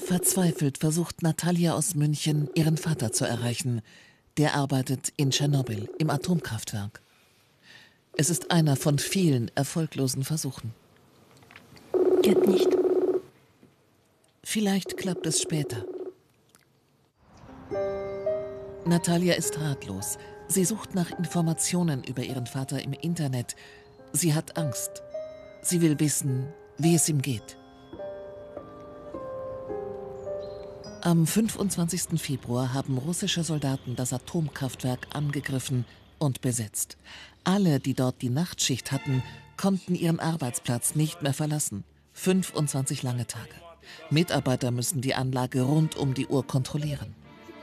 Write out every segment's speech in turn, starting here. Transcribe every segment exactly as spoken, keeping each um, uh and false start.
Verzweifelt versucht Natalia aus München, ihren Vater zu erreichen. Der arbeitet in Tschernobyl im Atomkraftwerk. Es ist einer von vielen erfolglosen Versuchen. Geht nicht. Vielleicht klappt es später. Natalia ist ratlos. Sie sucht nach Informationen über ihren Vater im Internet. Sie hat Angst. Sie will wissen, wie es ihm geht. Am fünfundzwanzigsten Februar haben russische Soldaten das Atomkraftwerk angegriffen und besetzt. Alle, die dort die Nachtschicht hatten, konnten ihren Arbeitsplatz nicht mehr verlassen. fünfundzwanzig lange Tage. Mitarbeiter müssen die Anlage rund um die Uhr kontrollieren.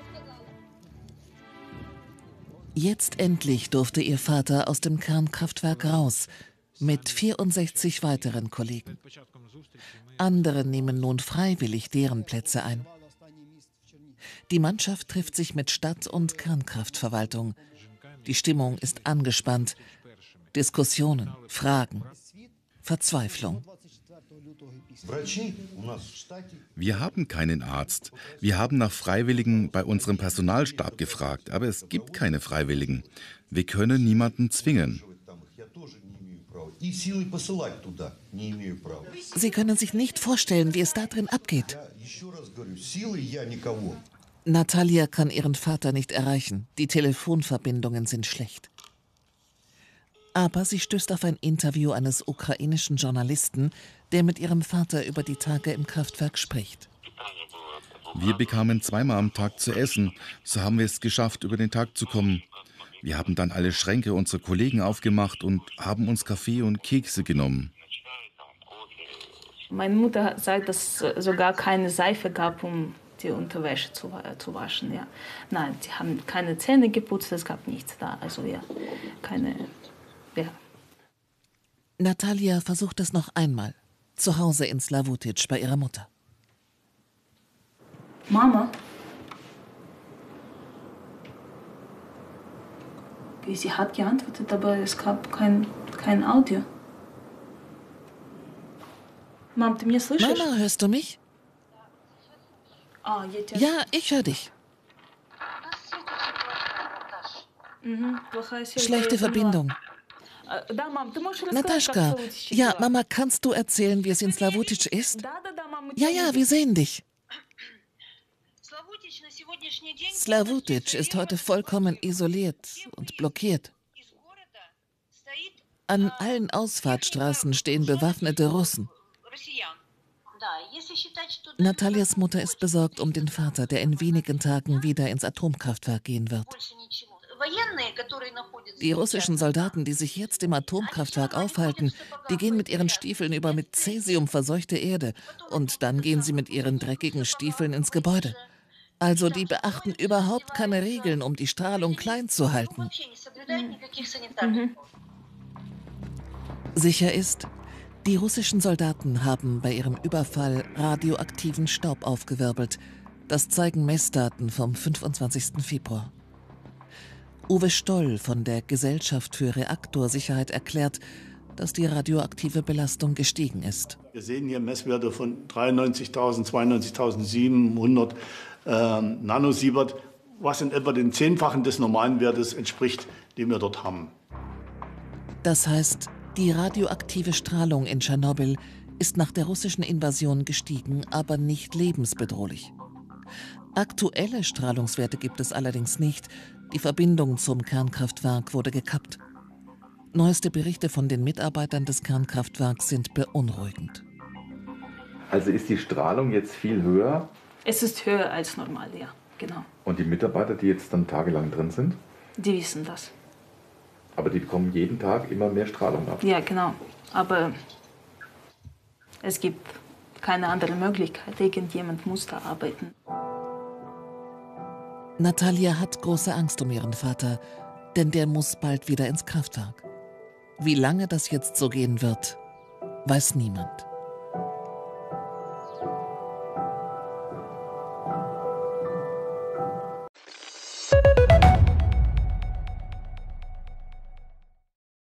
Jetzt endlich durfte ihr Vater aus dem Kernkraftwerk raus, mit vierundsechzig weiteren Kollegen. Andere nehmen nun freiwillig deren Plätze ein. Die Mannschaft trifft sich mit Stadt- und Kernkraftverwaltung. Die Stimmung ist angespannt. Diskussionen, Fragen, Verzweiflung. Wir haben keinen Arzt. Wir haben nach Freiwilligen bei unserem Personalstab gefragt, aber es gibt keine Freiwilligen. Wir können niemanden zwingen. Sie können sich nicht vorstellen, wie es da drin abgeht. Natalia kann ihren Vater nicht erreichen. Die Telefonverbindungen sind schlecht. Aber sie stößt auf ein Interview eines ukrainischen Journalisten, der mit ihrem Vater über die Tage im Kraftwerk spricht. Wir bekamen zweimal am Tag zu essen. So haben wir es geschafft, über den Tag zu kommen. Wir haben dann alle Schränke unserer Kollegen aufgemacht und haben uns Kaffee und Kekse genommen. Meine Mutter sagt, dass es sogar keine Seife gab, um die Unterwäsche zu, zu waschen. Ja. Nein, sie haben keine Zähne geputzt, es gab nichts da. Also ja, keine... Ja. Natalia versucht es noch einmal, zu Hause in Slawutitsch bei ihrer Mutter. Mama? Sie hat geantwortet, aber es gab kein, kein Audio. Mom, du mich слышишь? Mama, hörst du mich? Ah, jetzt. Ja, ich höre dich. Mhm. Schlechte Verbindung. Nataschka, ja, Mama, kannst du erzählen, wie es in Slawutitsch ist? Ja, ja, wir sehen dich. Slawutitsch ist heute vollkommen isoliert und blockiert. An allen Ausfahrtsstraßen stehen bewaffnete Russen. Natalias Mutter ist besorgt um den Vater, der in wenigen Tagen wieder ins Atomkraftwerk gehen wird. Die russischen Soldaten, die sich jetzt im Atomkraftwerk aufhalten, die gehen mit ihren Stiefeln über mit Cäsium verseuchte Erde und dann gehen sie mit ihren dreckigen Stiefeln ins Gebäude. Also die beachten überhaupt keine Regeln, um die Strahlung klein zu halten. Mhm. Sicher ist, die russischen Soldaten haben bei ihrem Überfall radioaktiven Staub aufgewirbelt. Das zeigen Messdaten vom fünfundzwanzigsten Februar. Uwe Stoll von der Gesellschaft für Reaktorsicherheit erklärt, dass die radioaktive Belastung gestiegen ist. Wir sehen hier Messwerte von dreiundneunzigtausend, zweiundneunzigtausendsiebenhundert ähm, Nanosievert, was in etwa den Zehnfachen des normalen Wertes entspricht, den wir dort haben. Das heißt, die radioaktive Strahlung in Tschernobyl ist nach der russischen Invasion gestiegen, aber nicht lebensbedrohlich. Aktuelle Strahlungswerte gibt es allerdings nicht. Die Verbindung zum Kernkraftwerk wurde gekappt. Neueste Berichte von den Mitarbeitern des Kernkraftwerks sind beunruhigend. Also ist die Strahlung jetzt viel höher? Es ist höher als normal, ja, genau. Und die Mitarbeiter, die jetzt dann tagelang drin sind? Die wissen das. Aber die bekommen jeden Tag immer mehr Strahlung ab? Ja, genau. Aber es gibt keine andere Möglichkeit. Irgendjemand muss da arbeiten. Natalia hat große Angst um ihren Vater, denn der muss bald wieder ins Kraftwerk. Wie lange das jetzt so gehen wird, weiß niemand.